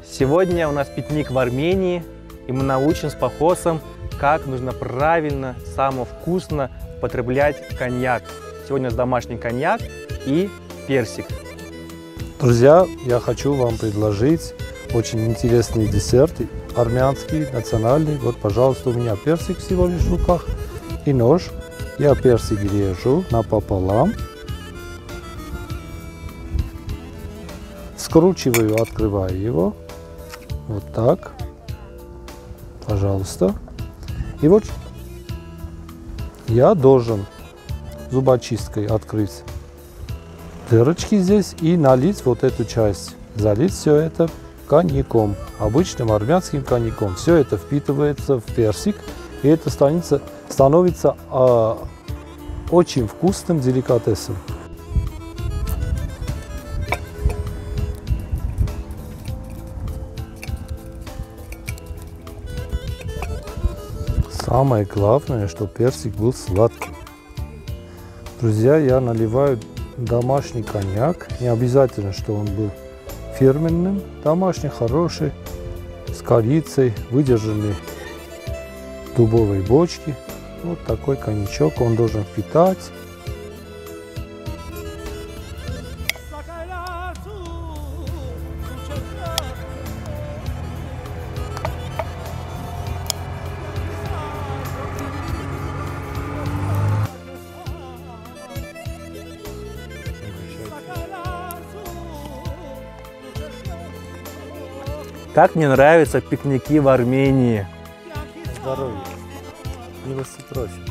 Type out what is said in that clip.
Сегодня у нас пикник в Армении, и мы научим с Пахосом, как нужно правильно, самое вкусно употреблять коньяк. Сегодня у нас домашний коньяк и персик. Друзья, я хочу вам предложить очень интересный десерт, армянский, национальный. Вот, пожалуйста, у меня персик всего лишь в руках и нож. Я персик режу напополам. Скручиваю, открываю его. Вот так. Пожалуйста. И вот я должен зубочисткой открыть дырочки здесь и налить вот эту часть. Залить все это коньяком, обычным армянским коньяком. Все это впитывается в персик, и это становится очень вкусным деликатесом. Самое главное, что персик был сладкий. Друзья, я наливаю домашний коньяк. Не обязательно, что он был фирменным. Домашний, хороший, с корицей, выдержанный в дубовой бочке. Вот такой коньячок он должен впитать. Как мне нравятся пикники в Армении. Здоровья. Милости просим.